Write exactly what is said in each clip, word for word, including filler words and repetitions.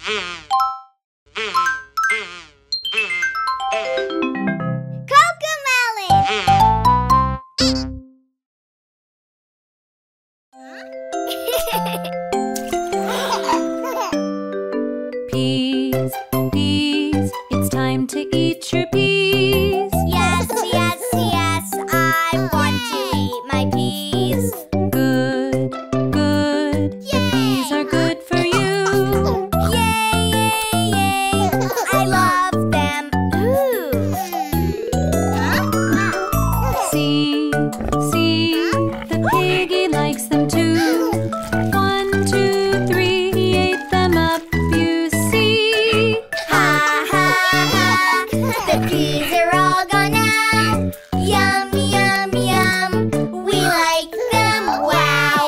Peas, peas, it's time to eat your peas. Yes, yes, yes, I want to eat my peas. Good, good, the peas are good for you. Yay, yay, yay, I love them. Ooh. See, see, the piggy likes them too. One, two, three, he ate them up, you see. Ha, ha, ha, the peas are all gone now. Yum, yum, yum, we like them, wow.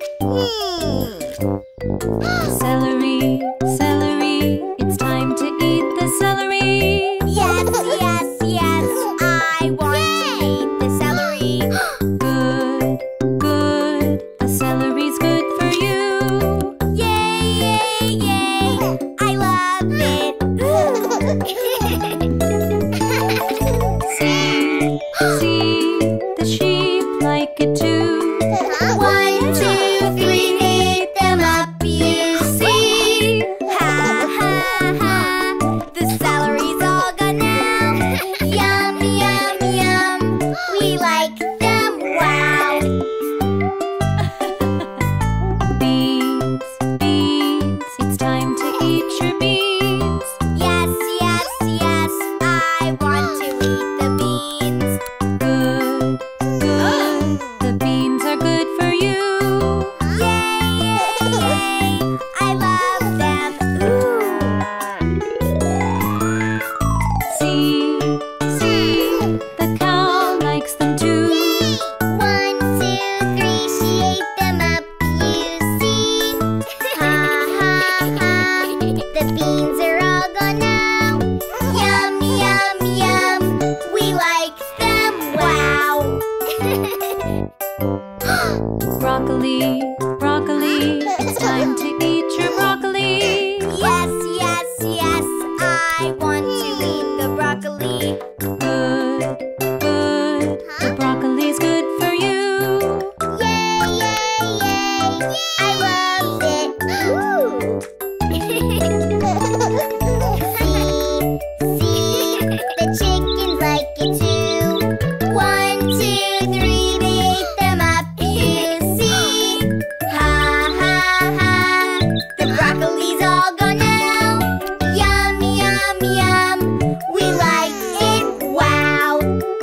Celery, celery, it's time to eat the celery. Yes, yes, yes, I want to eat the celery. Good, good, the celery's good for you. Yay, yay, yay, I love it. See, see, the sheep like it too. One, two, three, ate them up, you see. Ha, ha, ha, the celery's all gone now. Yum, yum, yum, we like them, wow. Beans, beans, it's time to eat your beans. Yes, yes, yes, I want to eat the beans. Good, good, the beans are good for you. Yay, yay, yay, I love them, ooh. See, see, the cow likes them too. One, two, three, she ate them up, you see. Ha, ha, ha, the beans are all gone now. Yum, yum, yum, we like them, wow. Broccoli, broccoli, it's time to eat your broccoli. Yes, yes, yes, I want to eat the broccoli. Good, good, the broccoli's good for you. Yay, yay, yay, I love it. Ooh. See, see, the chickens like it too. One, two, three, they ate them up, you see. Ha, ha, ha, the broccoli's all gone now. Yum, yum, yum, we like it, wow.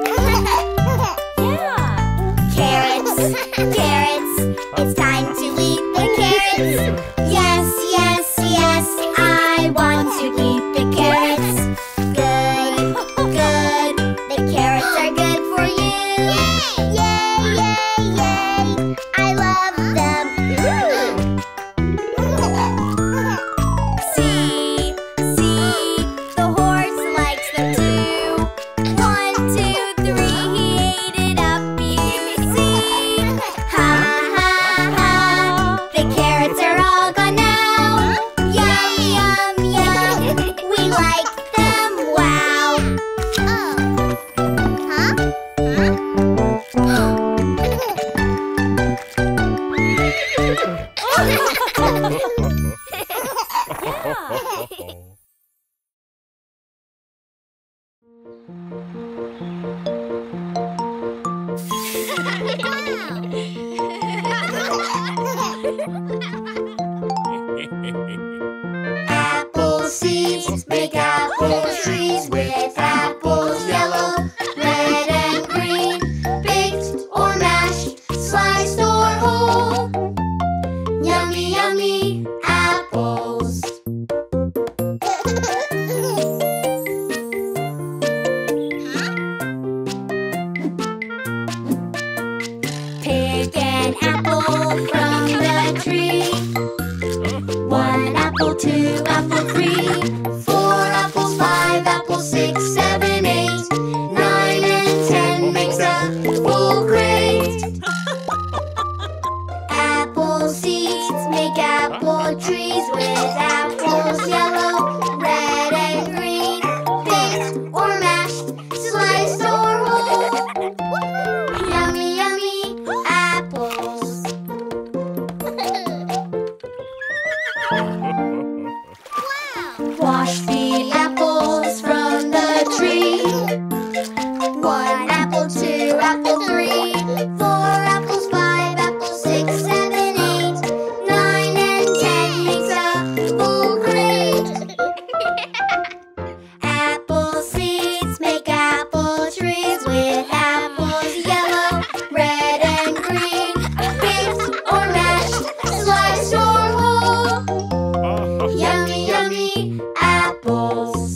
Carrots, carrots, it's time to eat the carrots. Yes, yes, yes, I want to eat the carrots. Good, good, the carrots are good for you. Yay, yay, yay, I love them. See, see, the horse likes them too. One, two, three, he ate it up, you see. Ha, ha, ha, the carrots are all gone now. Yum, yum, yum, we like them, wow. Oh, huh? Apple seeds make apple trees with apples yellow, red and green, baked or mashed, sliced or whole. Yummy, yummy apples. Pick an apple from the tree. One apple, two apple, three, four apples, five apples, six, seven, eight, nine and ten makes a full crate. Apple seeds make apple trees with apples yellow. Wash the apples from the tree. One apple, two apple, three, four apples, five apples, six, seven, eight, nine and ten makes a full crate. Apple seeds make apple trees with apples yellow, red and green, baked or mashed, sliced or whole. Yummy, yummy apples.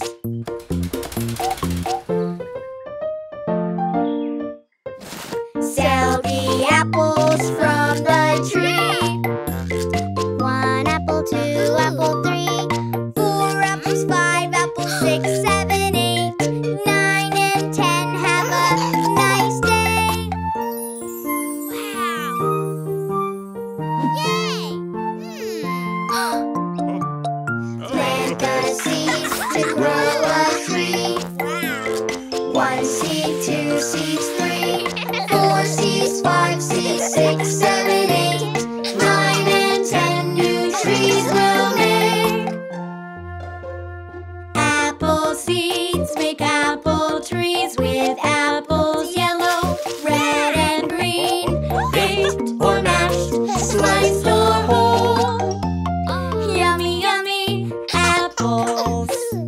Sell the apples from the tree. One apple, two apple, three, four apples, five apples, six, seven, eight, nine and ten. Have a nice day. Wow. Yay! Plant the seeds to grow a tree. One seed, two seeds, three, four seeds, five seeds, six, seven, eight, nine and ten new trees will make. Apple seeds make apple trees with apples yellow, red and green, baked or mashed, sliced or whole. Yummy, yummy apples.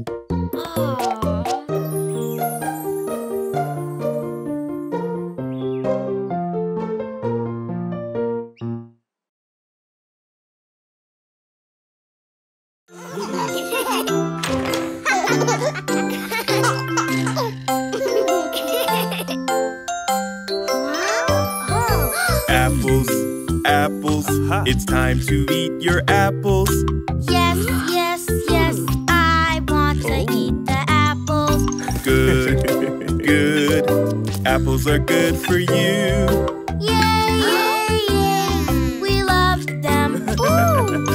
Apples, apples, it's time to eat your apples. Yes, yes, yes, I want to eat the apples. Good, good, apples are good for you. Yay, yay, yay, we love them. Ooh.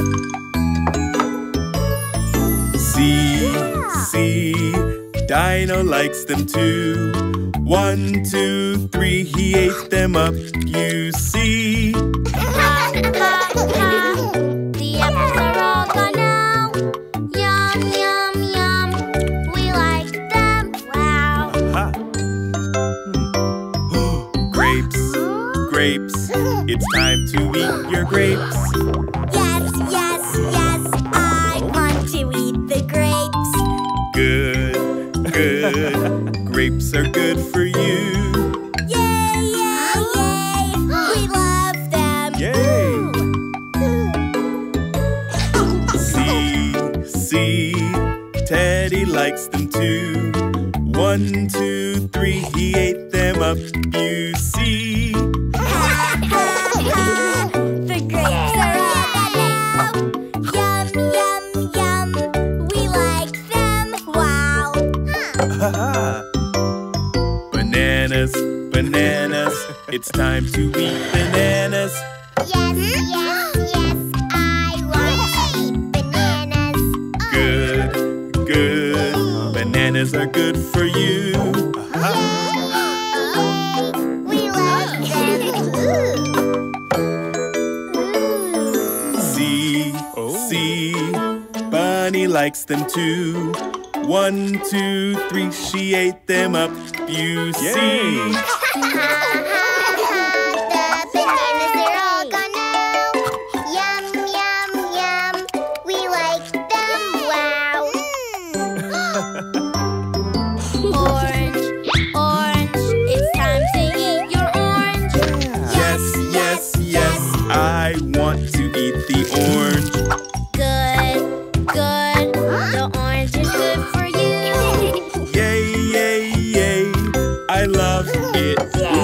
See, see, Dino likes them too. One, two, three, he ate them up, you see. Ha, ha, ha, the apples are all gone now. Yum, yum, yum, we like them. Wow. Ha. Grapes, grapes, it's time to eat your grapes. Yes, yes, yes, I want to eat the grapes. Good, good, grapes are good for you. Yay, yay, yay, we love them. Yay! See, see, Teddy likes them too. One, two, three, he ate them up, you see. The grapes are all gone now. Yum, yum, yum, we like them. Wow. Bananas, bananas, it's time to eat bananas. Yes, yes, yes, I want to eat bananas. Good, good, bananas are good for you. Yay, we love them. See, see, Bunny likes them too. One, two, three, she ate them up, you see. The bananas are all gone now. Yum, yum, yum, we like them. Wow. Orange, orange, it's time to eat your orange. Yes, yes, yes, I want to eat the orange. Good, good, the orange is good for you. Yay, yay, yay, I love it.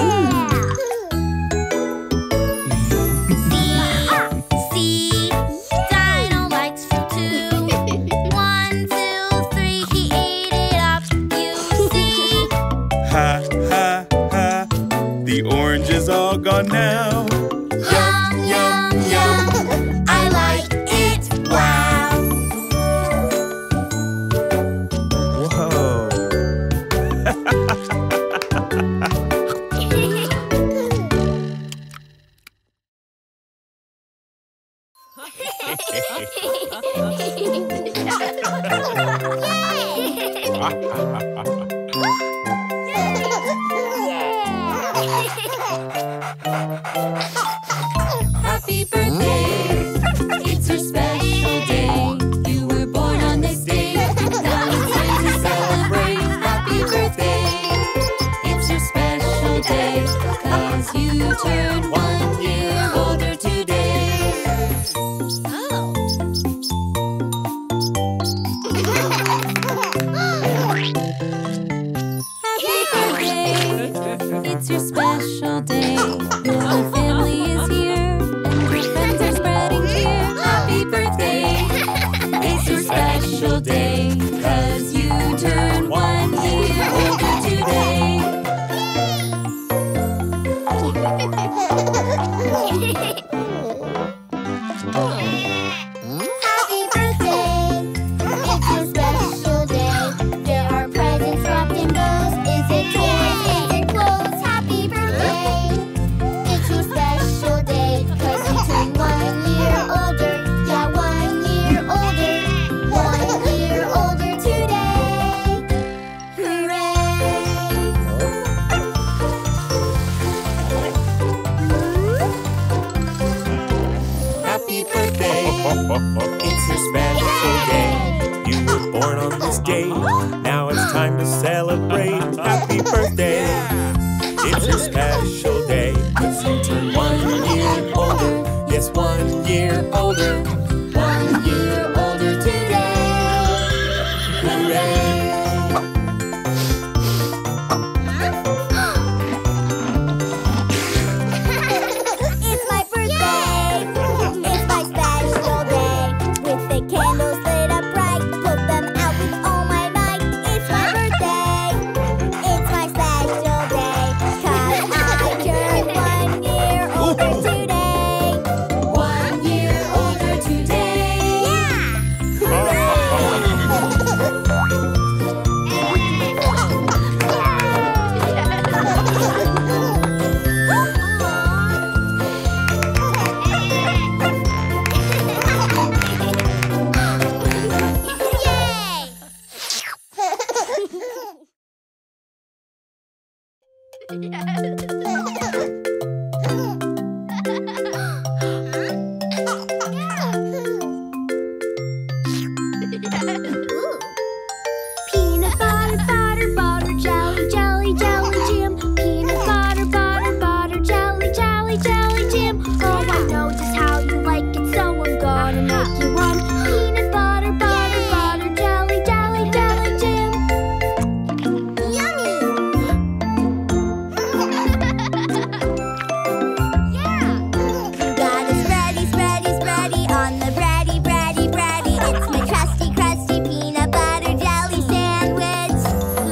See, see, Dino likes fruit too. One, two, three, he ate it up, you see. Ha, ha, ha, the orange is all gone now. Yum, yum, yum, I like it, wow. Whoa. Happy birthday, it's your special day. You were born on this day, now it's time to celebrate. Happy birthday, it's your special day, 'cause you turned one year older today. Oh. Happy birthday, it's your special day. Your family is here, and your friends are spreading cheer. Happy birthday, it's your special day, 'cause you turned one year older today. Happy birthday, it's your special day. There are presents wrapped in bows. Is it toys? Is it clothes? Happy birthday, it's your special day, 'cause you turned one year older. Yeah, one year older, one year older today. Hooray! Happy birthday, it's your special day. You were born on this day, now it's time to celebrate. Happy birthday, it's your special day, 'cause you turned one year older. Yes, one year older, one year older today. Hooray! It's my birthday. It's my special day. With the candles lit up bright, put them out with all my might. It's my birthday. It's my special day, 'cause I turned one year older today. One year older today. Yeah! Peanut butter, butter, butter, jelly, jelly, jelly, jam. Peanut butter, butter, butter, jelly, jelly, jelly, jam. Oh, I know just how you like it, so I'm gonna make you one. Peanut butter, butter, butter, jelly, jelly, jelly, jam. Yummy! Got a spready, spready, spready on the bready, bready, bready. It's my crusty, crusty peanut butter jelly sandwich.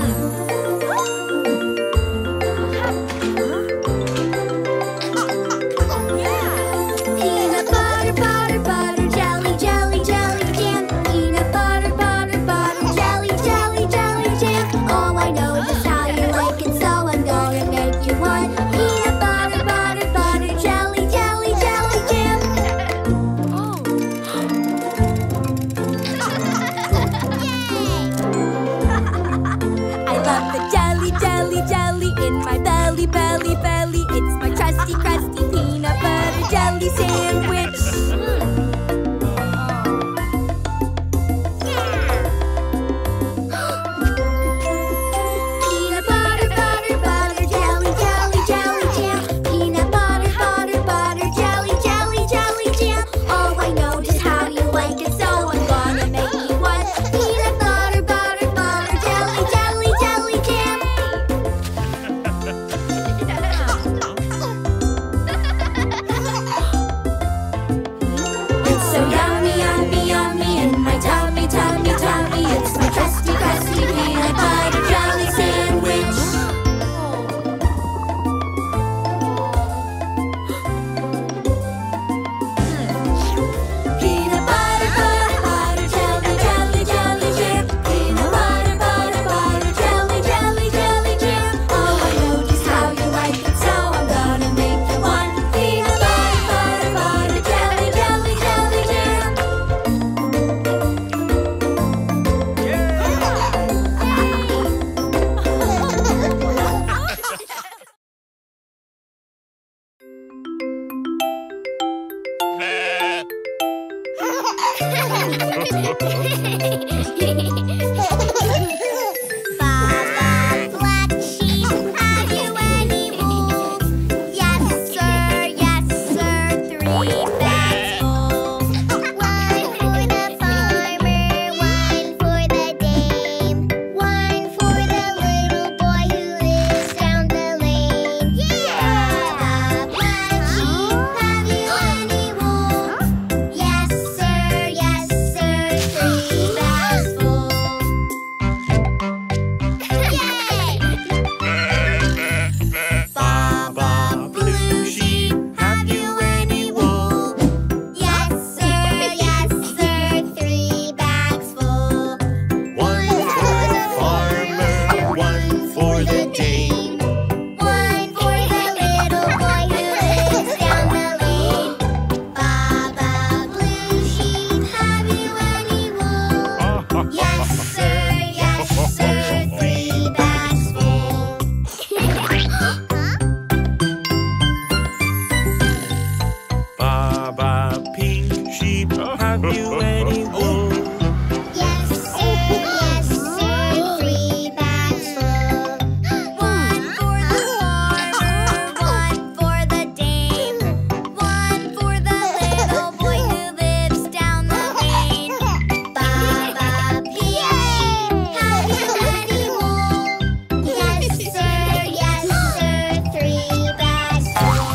Peanut butter, butter, butter, jelly, jelly, jelly jam. Peanut butter, butter, butter, jelly, jelly, jelly jam. Oh, I know just how you like it, so I'm gonna make you one. Peanut butter, butter, butter, jelly, jelly, jelly jam. I love the jelly, jelly, jelly in my belly, belly, belly. It's my crusty, crusty peanut butter jelly sandwich. Peanut butter, butter, butter, jelly, jelly, jelly jam. Peanut butter, butter, butter, jelly, jelly, jelly jam. Oh, I know just how you like it, so I'm gonna make you one. Peanut butter, butter, butter, jelly, jelly, jelly jam. Yes, sir, yes, sir, three bags full. Baba, pink sheep, have you any wool? Yes, sir, yes, sir, three bags full. One for the farmer, one for the dame, one for the little boy who lives down the lane. Baba Pig, have you any wool? Yes, sir, yes, sir, three bags full.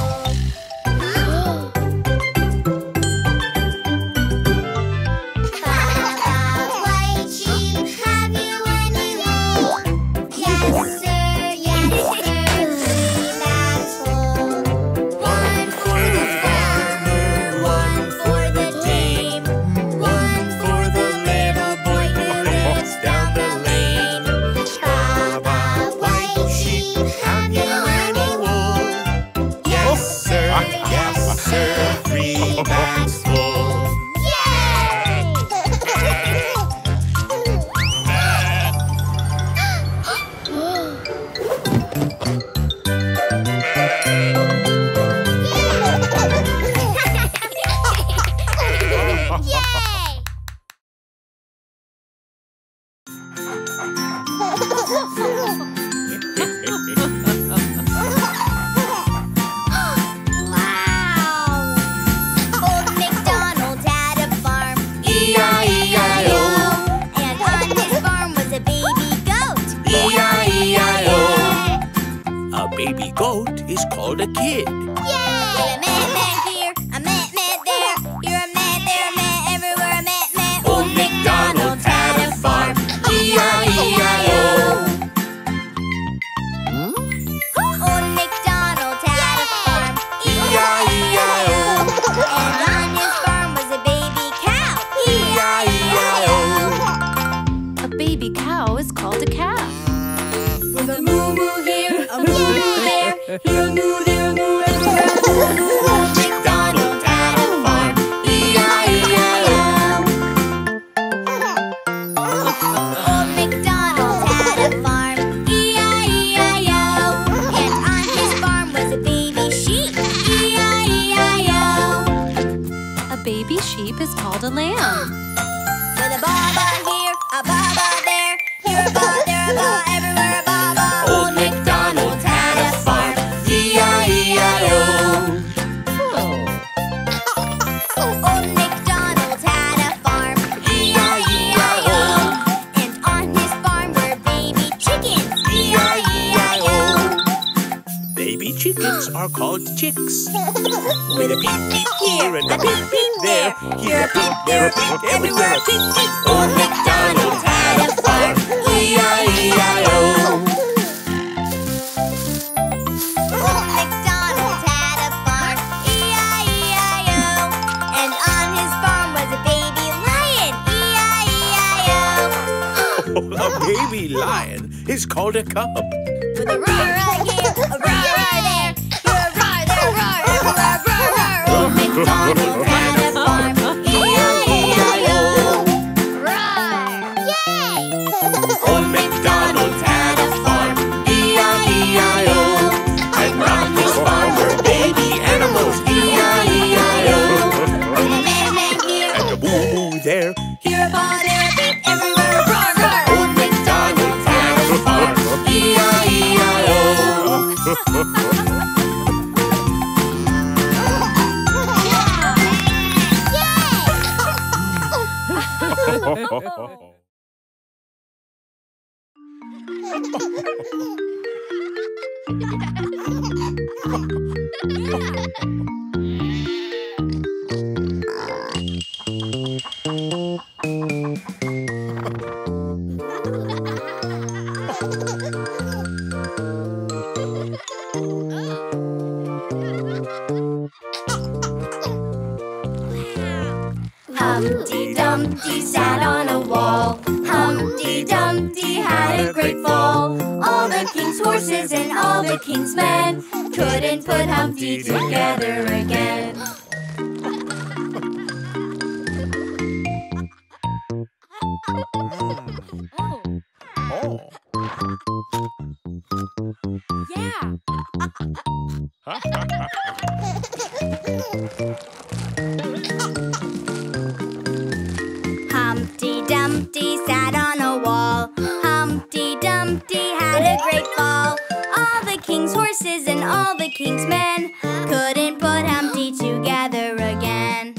Baba White Sheep, have you any wool? Yes, sir, yes, sir, three bags full. One for the farmer, one for the dame, one for the little boy who lives down the lane. Baba White Sheep, have you any wool? Yes, sir, yes, sir, three bags full. Wow! Old MacDonald had a farm, E I E I O. And on his farm was a baby goat, E I E I O. A baby goat is called a kid. Yay! A met met here, a met met there. You're a met there, a met everywhere, a met met. Old MacDonald had a farm, E I E I O. Old MacDonald had a farm, E I E I O. And on his farm was a baby cow, E I E I O. A baby cow is called a calf. With a moo moo here, a moo moo there, here a moo, there a moo, everywhere a moo moo. Old MacDonald had a farm, E I E I O. Old MacDonald had a farm, E I E I O. And on his farm was a baby sheep, E I E I A baby sheep is called a lamb. O. With a baba here, a baba there, here a ba, there a ba, everywhere a baba. Old MacDonald had a farm, E I E I O. Old MacDonald had a farm, E I E I O. And on his farm were baby chickens, E I E I O. Baby chickens are called chicks. With a peep peep here and a peep peep there, here a peep, there a peep, everywhere a peep peep. Old MacDonald had a farm, E I E I O. Old MacDonald had a farm, E I E I O. And on his farm was a baby lion, E I E I O. A baby lion is called a cub. With a roar right here, a roar right there, here a roar, there a roar, everywhere a roar, roar. Old MacDonald had a farm, E I E I O. Roar! Yay! Old MacDonald had a farm, E I E I O. And on his farm were baby animals, E I E I O. And a man, man here, And a boo boo there. here a ball, there a beep, everywhere a roar, roar. Old MacDonald had a farm, E I E I O. Humpty Dumpty sat on a wall. Humpty Dumpty had a great fall. All the king's horses and all the king's men couldn't put Humpty together again. Oh. Yeah. Humpty Dumpty sat on a wall. Humpty Dumpty had a great fall. All the king's horses and all the king's men couldn't put Humpty together again.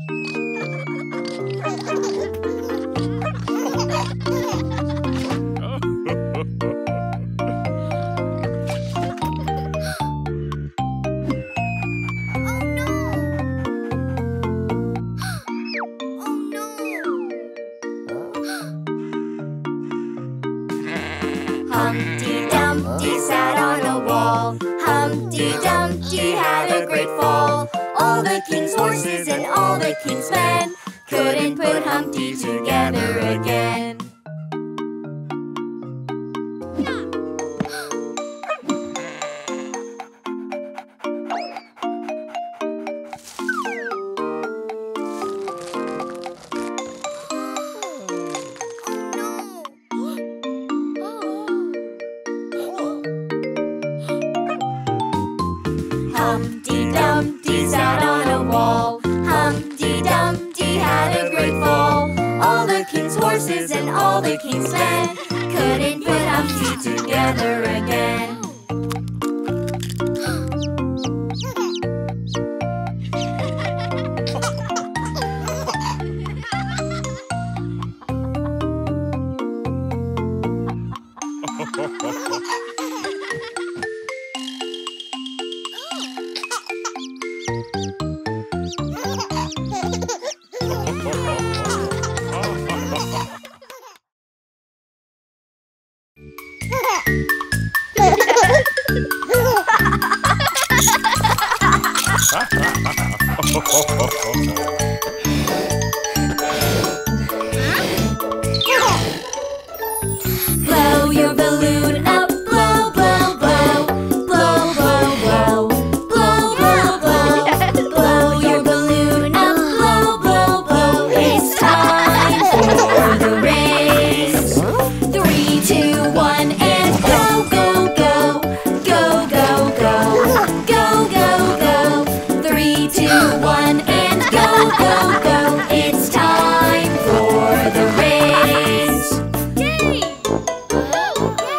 Humpty Dumpty sat on a wall. Humpty Dumpty had a great fall. All the king's horses and all the king's men couldn't put Humpty together again. Humpty Dumpty sat on a wall. Humpty Dumpty had a great fall. All the king's horses and all the king's men couldn't put Humpty together again. Blow your balloon up, blow, blow, blow. Blow, blow, blow. Blow, blow, blow. Blow your balloon up, blow, blow, blow. It's time for the race. Three, two, one, and go, go, go. Go, go, go. Go, go, go. Three, two, one, and go, go, go. It's time for the race. Yay!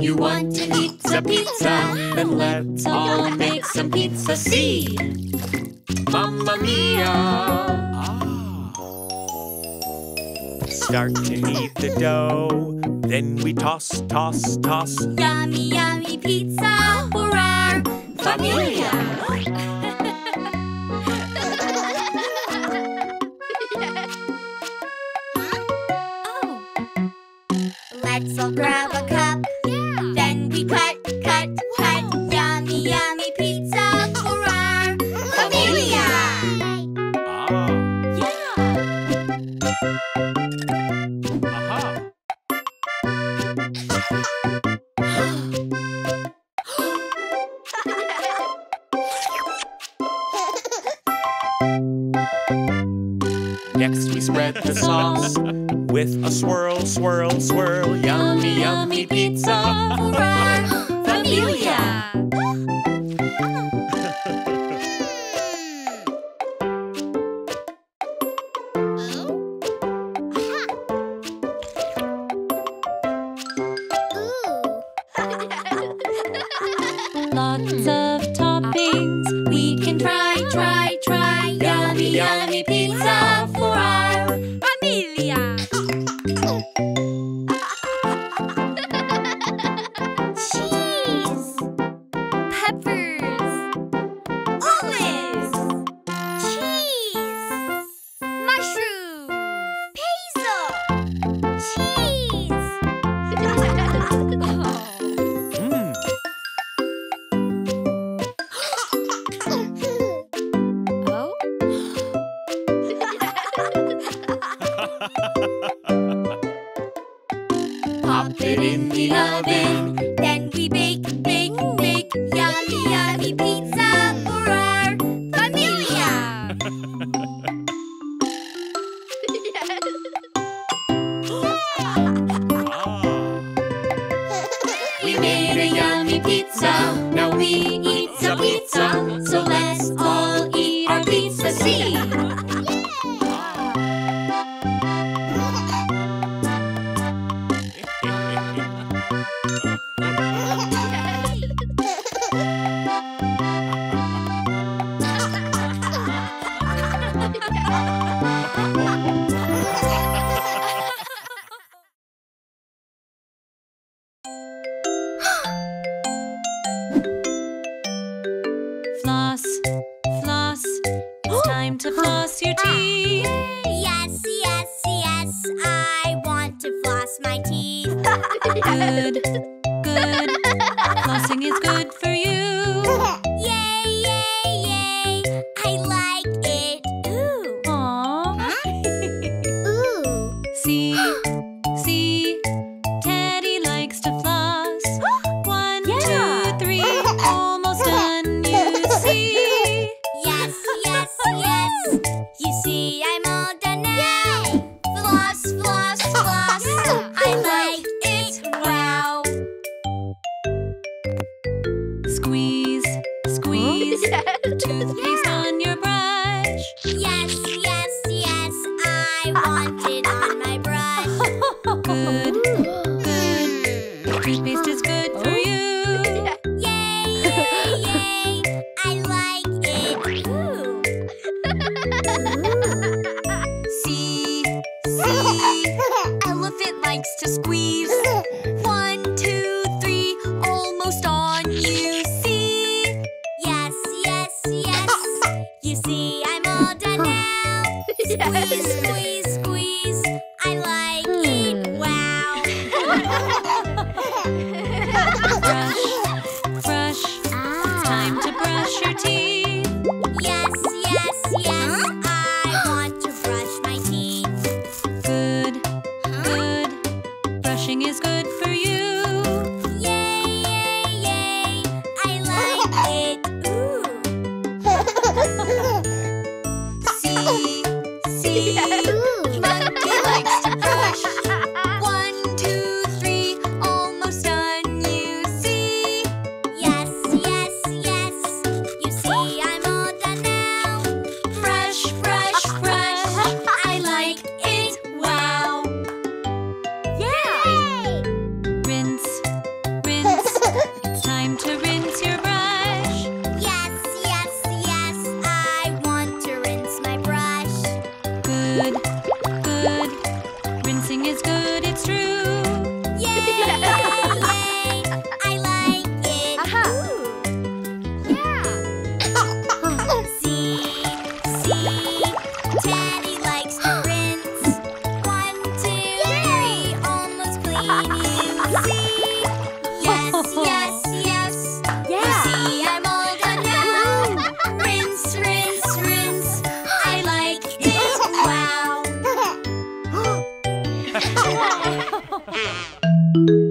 You want to eat a pizza? Then let's all make some pizza. See, Mamma Mia! Start to knead the dough, then we toss, toss, toss. Yummy, yummy pizza for our familia. Let's all grab a cup. Then we cut, cut, cut. Yummy, yummy pizza for our familia. Next we spread the sauce with a swirl, swirl, swirl. Yummy, yummy pizza For our familia. Lots of toppings. We can try, try, try. Yummy, yummy pizza for our familia. Cheese. Peppers. Olives. Cheese. Mushroom. Basil. Cheese. Mm. Oh? Pop it in the oven. Then we bake, bake, bake. Yummy, yummy pizza for our familia. We made a yummy pizza. Now we eat the pizza. So let's all eat our pizza. See, floss, floss. It's time to floss your teeth. Yes, yes, yes, I want to floss my teeth. Good, good. Flossing is good for you. Yay, yay, yay, I like it. Ooh. Aww. Ooh. See, see. Teddy likes to floss. One, two, three. Almost done, you see. Yes, yes, yes, you see I'm all done now. Floss, floss, floss, I like it, wow. Squeeze, squeeze. Toothpaste on your brush. Yes, yes, yes, I want it on my brush. Good, good. Toothpaste is good for you. Yay, yay, yay, I like it. Ooh. See, see. Elephant likes to squeeze. One, two, three. Almost on, you see. Yes, yes, yes, you see I'm all done now. Squeeze, squeeze, squeeze, I like it, wow. Brush, brush. It's time to brush your teeth. Yes, yes, yes, I want to brush my teeth. Good, good. Brushing is good for you. Yay, yay, yay, I like it, ooh. See, see. Monkey likes to brush. One, two, three. Almost done, you see. Yes, yes, yes, you see I'm all done now. Brush, brush, brush. I like it, wow. Yay! Rinse, rinse. Bye.